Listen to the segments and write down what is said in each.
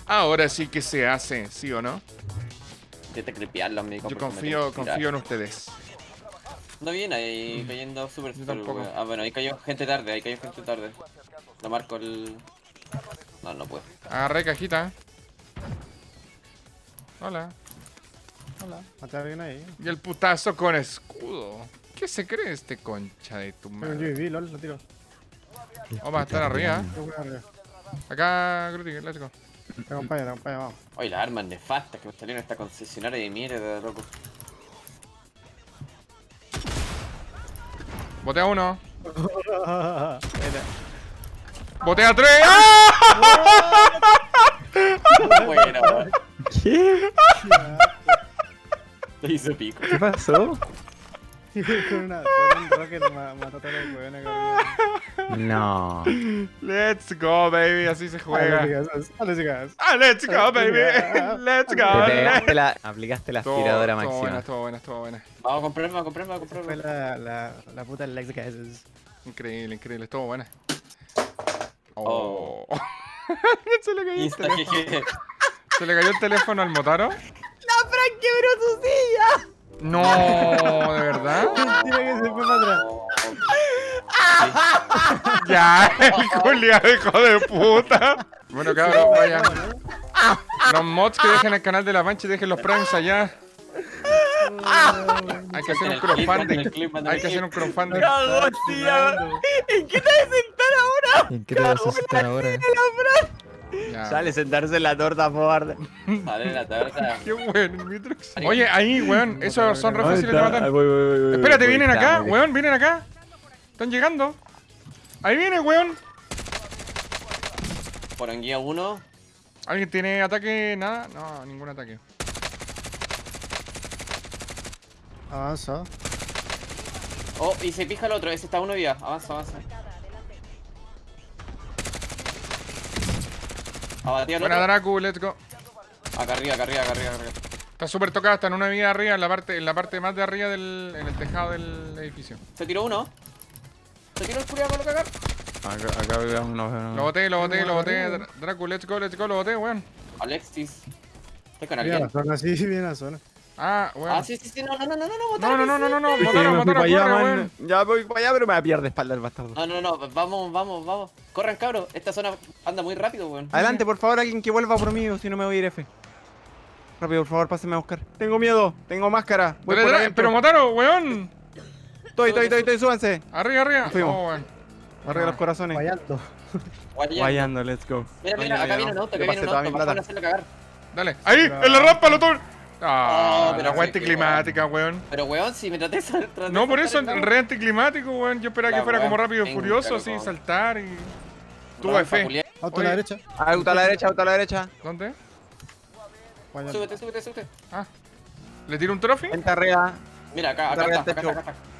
Ahora sí que se hace, ¿sí o no? Intenta clipearlo, amigo. Yo porque me confío en ustedes. No viene ahí cayendo super Yo full, tampoco. weón. Ah, bueno, ahí cayó gente tarde, ahí cayó gente tarde. Lo marco el... No, no puedo. Agarré cajita. Hola. Hola, mate a alguien ahí. Y el putazo con escudo. ¿Qué se cree este concha de tu Tengo madre? UAV, lol, lo tiro. Vamos a estar arriba. Tengo una arriba. Acá, Gruti, let's go. Te acompaño, vamos. Oye, las armas nefastas que me salieron esta concesionaria de mierda, loco. Boté a uno. Mira. Boté a tres. ¡Ah! Bueno, weón. ¿Qué? Lo hizo pico. ¿Qué pasó? con un rocket mató a todos los hueones que había. No. Let's go, baby. Así se juega. Dale, chicas. Ah, let's go, baby. Let's Te go. pegaste aplicaste la aspiradora máxima. Estuvo buena. Vamos a comprarme. Fue la puta Lex Gases. Increíble, estuvo buena. Oh. Se le cayó el Insta, teléfono. jeje. Se le cayó el teléfono al Motaro. ¡La Fran quebró su silla! No, ¿de verdad? Mentira que se fue para atrás. Ya, el culiado hijo de puta. Bueno, cabrón, vayan. Los mods que dejen el canal de la Pancha y dejen los pranks allá. Hay que hacer un crowdfunding. Hay que hacer un crowdfunding. ¡Cagó, tía! ¿En qué te vas a sentar ahora? ¿En qué te vas a sentar ahora? Ya. Sale sentarse en la torta, por. Sale la torta. Qué bueno, el Mitrox. Oye, ahí, weón, esos son re fáciles de matar. Voy. Espérate, vienen acá, weón, vienen acá. Están llegando. Ahí viene, weón. Por guía 1. ¿Alguien tiene ataque? Nada. No, ningún ataque. Avanza. Oh, y se pija el otro, ese está uno viva. Avanza. Abatí al Buena, otro. Dracu, let's go. Acá arriba. Está súper tocada, está en una vida arriba, en la parte más de arriba en el tejado del edificio. Se tiró uno. Se tiró el culiao para lo cagar. Acá veo uno. Lo boté. Dracu, let's go, lo boté, weón. Alexis. ¿Estás con Viene a alguien? la zona, sí, viene a la zona. Ah, weón. Ah, sí. No. No, Yo me fui mataron, para allá, corre, man. weón. Ya voy para allá, pero me pierde espalda el bastardo. No. Vamos. Corran, cabros. Esta zona anda muy rápido, weón. Adelante, por favor, alguien que vuelva por mí, o si no me voy a ir F. Rápido, por favor, pásenme a buscar. Tengo miedo, tengo máscara. Voy por adentro. Pero mataron, weón. Estoy, súbanse. Arriba. Fuimos. Oh, weón. Arriba los corazones. Fallando. Guayando, let's go. Mira, acá viene un auto, Le pasé toda mi Van a plata. hacerlo cagar. Dale. Ahí, en la rampa, lo tomo. Ah, Oh, pero la weá anticlimática, weón. Pero, weón, si me traté de No, por eso, el re anticlimático, weón. Yo esperaba La que fuera weá como rápido y penca, furioso, así, loco. saltar y... Tuve fe. Auto a Oye. la derecha. Auto a la derecha. ¿Dónde? Fallando. Súbete. Ah. ¿Le tiro un trophy? Vente arriba. Mira, acá Arriba del está. techo.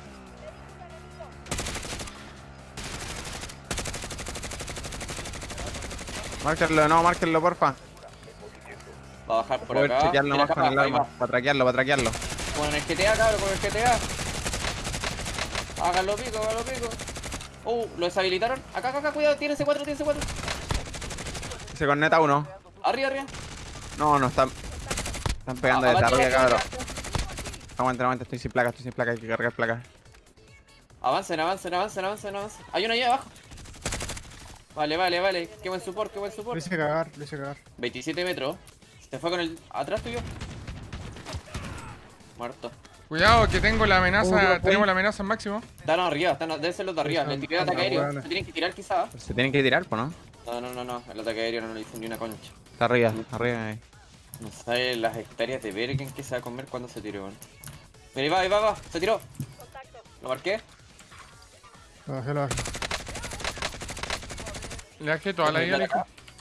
Márquenlo, porfa. Va a bajar por Poder acá. chequearlo Mira, más acá con el ahí arma. va. Para traquearlo. Con el GTA, cabrón, con el GTA. Háganlo pico. Lo deshabilitaron. Acá, cuidado, tiene C4. Se corneta uno. Arriba. No, están pegando desde Abate, arriba, abate. cabrón. Aguanta, estoy sin placa, hay que cargar placa. Avancen. Hay uno ahí abajo. Vale. Qué buen support. Lo hice cagar. 27 metros. Se fue con el... Atrás tuyo. Muerto. Cuidado, que tengo la amenaza, tenemos la amenaza al máximo. Están arriba, deben ser los de arriba. Le tiré el ataque aéreo. Buena. Se tienen que tirar quizás. Se tienen que tirar, pues, ¿no? No. El ataque aéreo no le hizo ni una concha. Está arriba ahí. No sabe las hectáreas de Bergen que se va a comer cuando se tire, weón. Mira, ahí va. Se tiró. Lo marqué. Lo bajé. Le dejé toda la vida, le dije.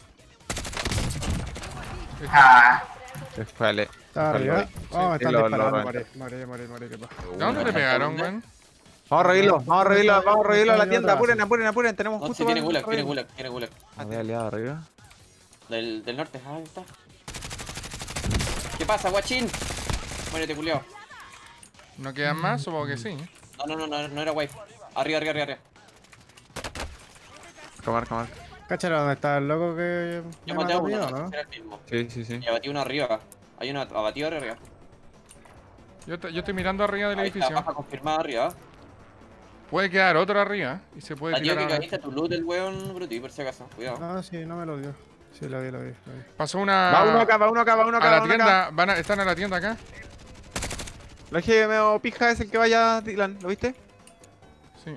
Vale. Está arriba. Oh, me están lo disparando. reventé. Morí, qué pasa. ¿De dónde te pegaron, weón? Vamos a revivirlo a la tienda. Apuren. Tenemos No, justo si tiene para- gulag. Había aliado arriba. Del norte, ahí está. ¿Qué pasa, guachín? Muérete, culiao. ¿No quedan más? Supongo que sí. No era wipe. Arriba. Camar. Cáchalo, ¿dónde está el loco que Yo me maté a mató, uno, tío, no sé no? si era el mismo. Sí, sí, sí. Y abatí uno arriba. Hay uno abatido arriba. Yo estoy mirando arriba del Ahí está, edificio. baja confirmada arriba. Puede quedar otro arriba y se puede Batido tirar que ahora. caíste a tu loot el weón Bruti, por si acaso. Cuidado. Ah, sí, no me lo dio. Sí, lo vi, lo vi. Pasó una... Va uno acá, va uno acá, va uno acá. A la va uno acá. tienda, están en la tienda acá. Lo que me pija es el que vaya, Dylan, ¿lo viste? Sí.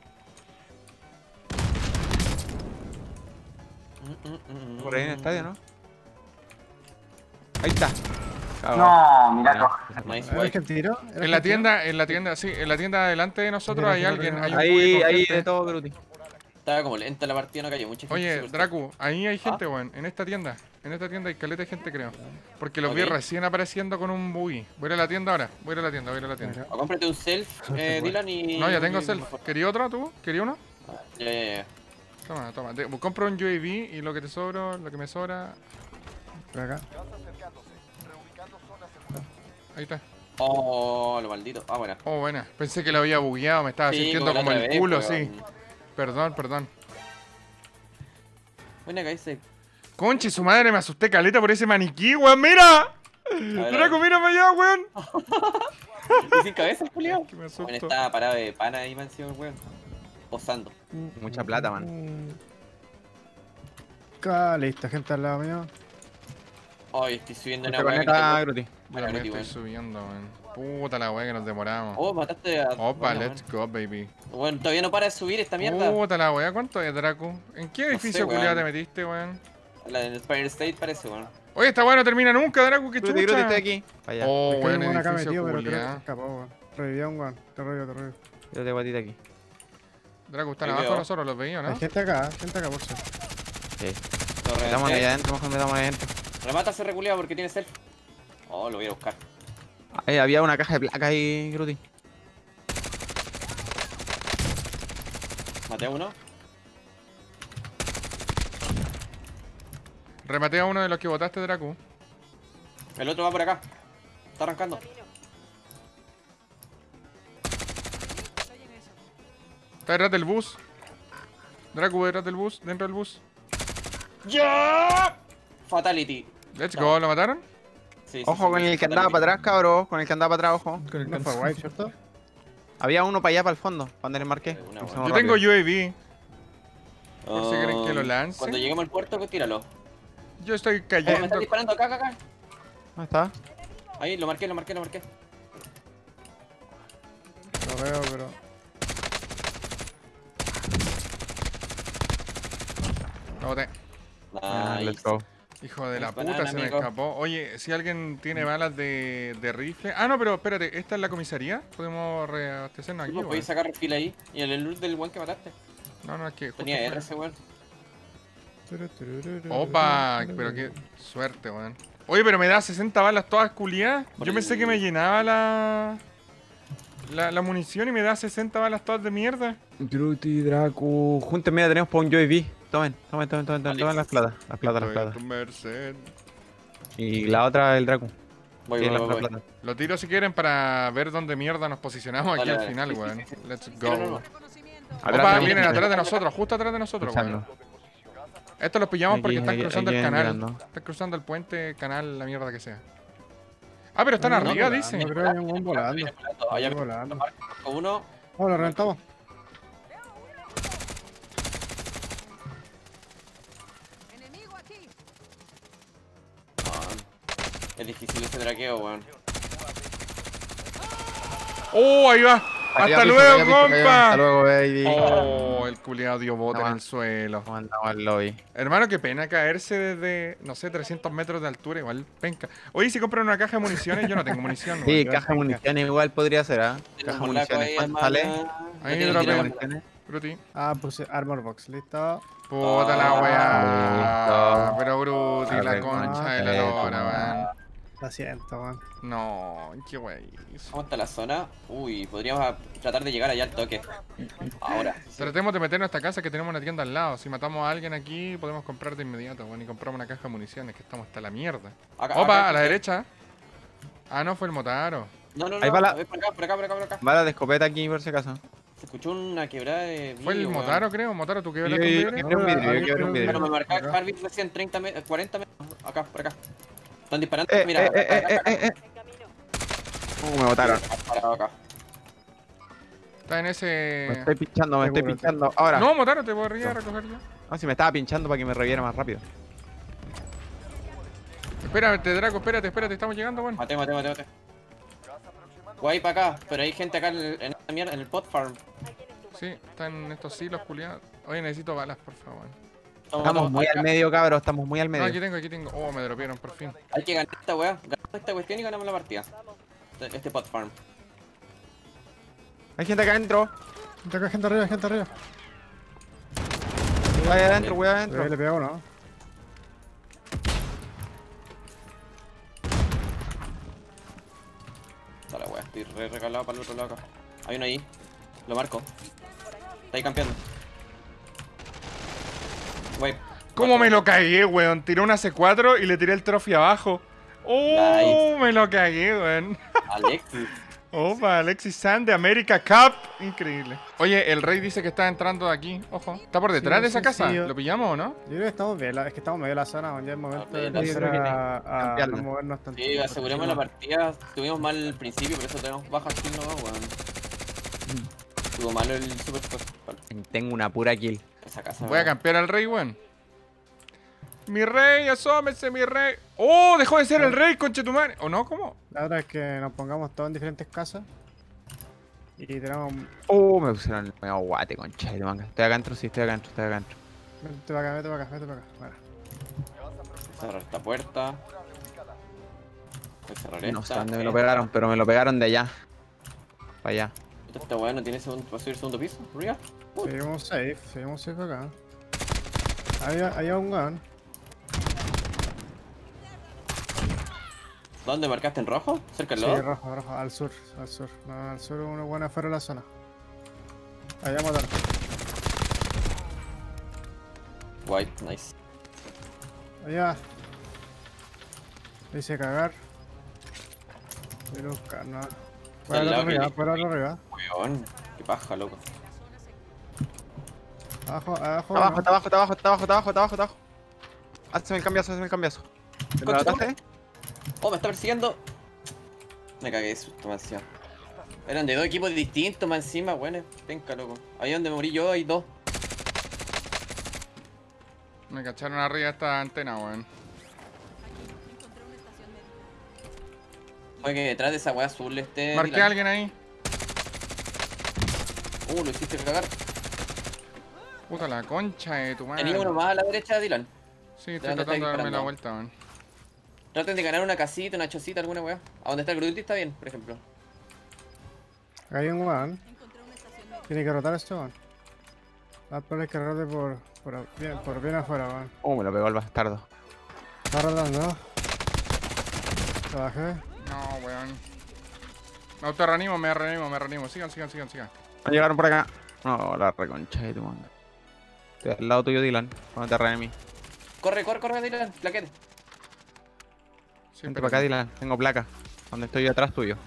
Por ahí en el estadio, ¿no? Ahí está. No, mira, Nice, ¿Eres guay. que el tiro? En la tienda, sí, en la tienda delante de nosotros hay alguien, hay un Ahí, público, ahí gente. de todo, Gruti. Estaba como lenta la partida, no cayó mucha gente. Oye, súper Dracu, ahí hay gente, weón, en esta tienda. En esta tienda hay caleta de gente, creo. Porque los vi Ok. recién apareciendo con un buggy. Voy a ir a la tienda ahora, voy a ir a la tienda, voy a ir a la tienda. cerca. O cómprate un self, Dylan, y... No, ya tengo y- self. ¿Quería otro tú? ¿Quería uno? Ya. Toma, toma. Compro un UAV y lo que te sobra, lo que me sobra. Por acá. Ahí está. Oh, lo maldito. Ah, bueno. Oh, buena. Pensé que lo había bugueado, me estaba Sí, sintiendo la como otra el vez, culo, weón. sí. Perdón. Buena caíste. Conche, su madre, me asusté caleta por ese maniquí, weón. ¡Mira! ver, Draco, a ver. mira para allá, weón. ¿Y sin cabeza, Julio? Que me Bueno, asusto. estaba parado de pana ahí, man, encima, weón. Posando. Mucha plata, man. Listo, gente al lado mío. Ay, estoy subiendo una Se weá que conecta, no Gruti. Yo Bueno, también Gruti, estoy weón. subiendo, weón. Puta la weá que nos demoramos. Oh, mataste a... Opa, bueno, let's go, baby. Bueno, todavía no para de subir esta mierda. Puta la weá, ¿cuánto es, Draco? ¿En qué edificio weón. culiado te metiste, weón? La del Spire State parece, weón. Oye, esta weá no termina nunca, Draco, qué Gruti, Gruti, chucha. estoy aquí. Para allá. Oh, Es que weón, hay un acá edificio metido, pero creo que se culiado. escapó, weón. Reviví a un weón. Te rollo. Yo te guatita aquí. Draco, están Ahí abajo veo. de nosotros, los veía, ¿no? Hay gente acá, por favor. Sí. Torre Metamos ahí de adentro, mejor metamos ahí adentro. remata ese reculeado porque tiene self. Oh, lo voy a buscar. Ahí había una caja de placa ahí, Gruti. Maté a uno. Rematé a uno de los que botaste, Draco. El otro va por acá. Está arrancando. Está detrás del bus. Draco detrás del bus, dentro del bus. ¡Ya! Fatality. Let's go, ¿lo mataron? Sí, sí, Ojo sí, con el que andaba fatality. para atrás, cabrón. Con el que andaba para atrás, ojo. No fue guay, ¿cierto? Había uno para allá, para el fondo, cuando le marqué. Una Hicimos Yo tengo rápido. UAV. Por si quieren que lo lance. Cuando lleguemos al puerto, pues tíralo. Yo estoy Oh, me cayendo. están disparando acá. ¿Dónde está? Ahí, lo marqué. Lo veo, pero. Lo boté. Ah, let's Nice. go. Hijo de la Nice puta, banana, se me amigo. escapó. Oye, si alguien tiene balas de rifle. Ah, no, pero espérate, ¿esta es la comisaría? Podemos reabastecernos aquí, Pues weón. podéis sacar refil ahí. Y el loot del weón que mataste. No, es que. justo Tenía fue- R ese weón. Opa, pero qué suerte, weón. Oye, pero me da 60 balas todas culiadas. Yo pensé que me llenaba la munición y me da 60 balas todas de mierda. Gruti, Draco. Júntenme, ya tenemos para un UAV. Tomen las plata. Las plata. Estoy a tu merced. Y la otra, el Draco. Voy. Tiene las plata. Lo tiro si quieren para ver dónde mierda nos posicionamos aquí Dale, al dale. final, Sí, sí, weón. sí, sí. Let's Tíralo, go. no. Opa, tenemos vienen gente. atrás de nosotros, justo atrás de nosotros, weón. Escuchando. Estos los pillamos porque Aquí, están aquí, cruzando aquí el canal. mirando. Están cruzando el puente, canal, la mierda que sea. Ah, pero están No, arriba, volando, dice. creo que hay un buen volando. Allá Volando. con uno. Oh, lo reventamos. Es difícil ese draqueo, weón. ¡Oh, ahí va! Allá ¡Hasta piso, luego, allá piso, allá. compa! Hasta luego, baby. Oh, el culiado dio bote No, en man. el suelo. ¿Cómo andamos al lobby? Hermano, qué pena caerse desde, no sé, 300 metros de altura, igual penca. Oye, si compran una caja de municiones, yo no tengo munición, Sí, weón. caja de municiones igual podría ser, ¿ah? Caja de Un laco municiones. ahí, ¿Cuánto sale? hermana. Ahí No tiene dropeo. que tirar. Municiones. Bruti. Ah, puse Armor Box, listo. Puta la weá. listo. Pero Bruti, la Arre, concha de la lora, weón. Lo siento, man. No, qué wey. ¿Cómo está la zona? Uy, podríamos tratar de llegar allá al toque. Ahora. Tratemos de meternos a esta casa que tenemos una tienda al lado. Si matamos a alguien aquí, podemos comprar de inmediato, weón. Y compramos una caja de municiones, que estamos hasta la mierda. Acá, Opa, acá. a la derecha. Ah, no, fue el Motaro. No, no, Ahí no. va la- A ver, por acá. Bala de escopeta aquí por si acaso. Se escuchó una quebrada de Fue el vidrio, Motaro, creo. Motaro, ¿tú quebraste un Yo vidrio? quebré un vidrio, yo quebré un Pero vidrio. me marcaba Harvey recién 30 metros, 40 metros. Acá, por acá. Están disparando. Eh, Mira, eh, acá, eh, acá, acá. eh. Me botaron. Parado acá. Está en Me ese... estoy pinchando, me estoy Seguro, pinchando. Ahora. No, Motaro, te podría recoger yo. No, si me estaba pinchando para que me reviera más rápido. Espérate, Draco, espérate, estamos llegando, weón. Mate. Guay para acá, pero hay gente acá en esta mierda, en el pot farm. Sí, están estos silos, culiados. Oye, necesito balas, por favor. Estamos muy al medio, cabros, estamos muy al No, aquí medio. tengo. Oh, me dropearon, por fin. Hay que ganar esta weá. Ganamos esta cuestión y ganamos la partida. Este pot farm. Hay gente acá adentro. Gente arriba, gente arriba. Voy adentro, voy adentro. Le pega uno. Dale weá, estoy regalado para el otro lado acá. Hay uno ahí. Lo marco. Está ahí campeando. Wey. ¿Cómo me lo cagué, weón? Tiré una C4 y le tiré el trophy abajo. ¡Oh! Nice. Me lo cagué, weón. Alexis. Opa, Alexis Sand de America Cup. Increíble. Oye, el rey dice que está entrando de aquí. Ojo. ¿Está por detrás Sí, de esa sí, casa? sí, yo- ¿Lo pillamos o no? Yo creo que estamos bien, es que estamos medio de la zona, ya es momento de Sí, empezar creo que a cambiarlo. no movernos tanto. Sí, aseguremos la partida. Tuvimos mal el principio, por eso tenemos bajas kill nomás, weón. Tuvo malo el super squad. Tengo una pura kill. Esa casa. Voy a weón. campear al rey, weón. Mi rey, asómese, mi rey. ¡Oh! Dejó de ser el rey, conchetumare. ¿O no? ¿Cómo? La otra es que nos pongamos todos en diferentes casas y tenemos... Me pusieron el mega guate, concha de manga. Estoy acá adentro, sí, estoy acá adentro. Vete para acá, vete para acá, vete para acá. Bueno. Cerrar esta puerta. Voy a cerrar No esta. sé dónde me lo pegaron, pero me lo pegaron de allá. Para allá. Esta weá no tiene segundo, va a subir segundo piso. ¿Ría? Seguimos safe acá. Hay un gun. ¿Dónde marcaste en rojo? ¿Cerca del Sí, lodo? rojo, al sur. No, al sur uno bueno afuera de la zona. Allá mataron. White, nice. Allá. Le hice cagar. Voy a buscar, no. Por Al el lado otro que arriba, le- por el otro arriba. Weón, qué paja, loco. Abajo, Está abajo. Hazme el cambiazo. ¿Me lo Concha, mataste? Oh, me está persiguiendo. Me cagué de susto, demasiado. Eran de dos equipos distintos, más encima, bueno, penca, loco. Ahí donde morí yo hay dos. Me cacharon arriba de esta antena, weón. Oye, que detrás de esa weá azul Marqué a Dylan. alguien ahí. Lo hiciste cagar. Puta la concha de tu madre. Tenía uno más a la derecha, Dylan. Sí, estoy ¿De dónde tratando de estáis darme la disparando? vuelta, weón. Traten de ganar una casita, una chocita, alguna weá. A donde está el Grudy está bien, por ejemplo. Acá hay un gun. Tiene que rotar este gun. Va a que rote por bien afuera, gun. Me lo pegó el bastardo. Está rotando. Lo bajé. No, weón. Me autorreanimo, me reanimo. Sigan. No llegaron por acá. No, la reconcha de tu manga. Estoy al lado tuyo, Dylan. Cuando te arreglé a mí. Corre, Dylan, plaquete. Sí, Vente para acá, Dylan. Tengo placa. Donde estoy yo atrás tuyo.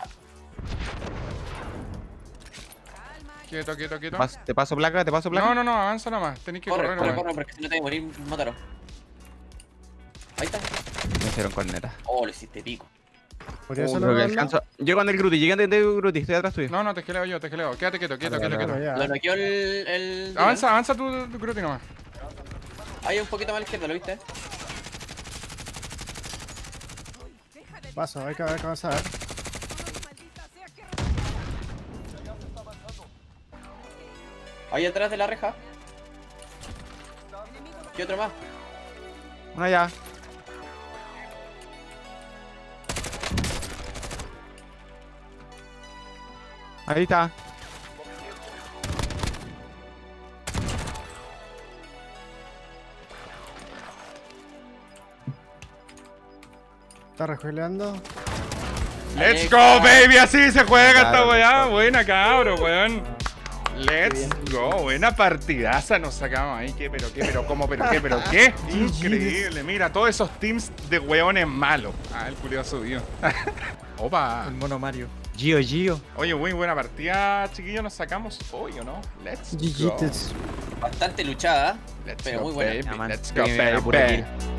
Quieto. ¿Te paso placa? No, avanza nomás. Tenéis que correr, weón. Corre, porque si no te voy a morir, mátalo. Ahí está. Me hicieron corneta. Oh, lo hiciste pico. ¿Podría Creo hacerlo que con alcanzo. Llego con el Gruty, estoy atrás tuyo. No, te esqueleo yo. Quédate quieto. Lo noqueó el Avanza tu Gruti nomás. Ahí un poquito más a la izquierda, ¿lo viste? Paso, hay que avanzar. Ahí atrás de la reja. ¿Qué otro más? Una ya. Ahí está. Está rejueleando. Let's go, baby. Así se juega esta weá. Buena, cabro, weón. Let's go. Buena partidaza nos sacamos ahí. Pero qué. Increíble. Mira, todos esos teams de weones malos. El culiao subió. Opa. El mono Mario. Gio. Oye, muy buena partida, chiquillos. Nos sacamos hoy, ¿o no? Let's go. GG's. Bastante luchada, Let's pero go, muy buena. baby. Ya, man, Let's go, que me viene la pura baby. kill.